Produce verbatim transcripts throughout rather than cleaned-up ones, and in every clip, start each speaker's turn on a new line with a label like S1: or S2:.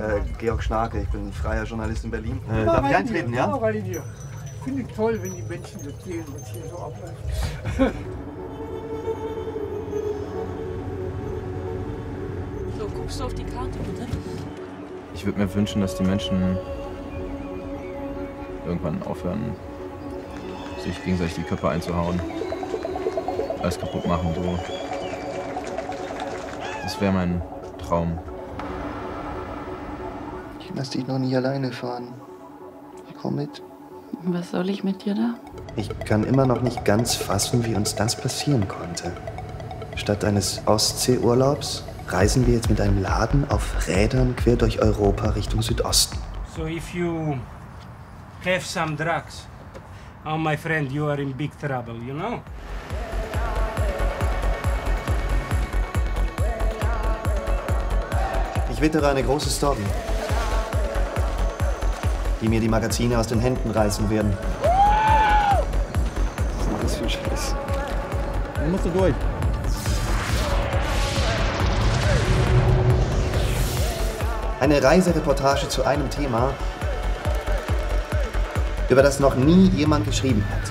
S1: Äh, Georg Schnake, ich bin freier Journalist in Berlin. Äh, darf ich eintreten, ja?
S2: Ja, rein hier. Finde ich toll, wenn die Menschen das sehen, was hier so abläuft.
S3: So, guckst du auf die Karte, bitte?
S4: Ich würde mir wünschen, dass die Menschen irgendwann aufhören, sich gegenseitig die Köpfe einzuhauen. Alles kaputt machen, so. Das wäre mein Traum.
S1: Ich lass dich noch nicht alleine fahren. Ich komm mit.
S3: Was soll ich mit dir da?
S1: Ich kann immer noch nicht ganz fassen, wie uns das passieren konnte. Statt eines Ostseeurlaubs reisen wir jetzt mit einem Laden auf Rädern quer durch Europa Richtung Südosten.
S5: So if you have some drugs, oh my friend, you are in big trouble, you know?
S1: Ich wittere eine große Story, die mir die Magazine aus den Händen reißen werden. Was ist das für ein Scheiß?
S4: Dann musst du durch.
S1: Eine Reisereportage zu einem Thema, über das noch nie jemand geschrieben hat.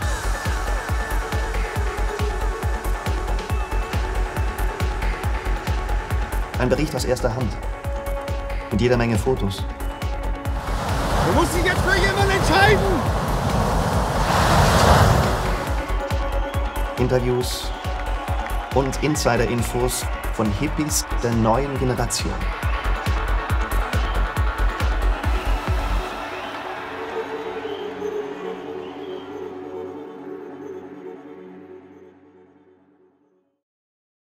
S1: Ein Bericht aus erster Hand. Mit jeder Menge Fotos.
S2: Du musst dich jetzt für jemanden entscheiden!
S1: Interviews und Insider-Infos von Hippies der neuen Generation.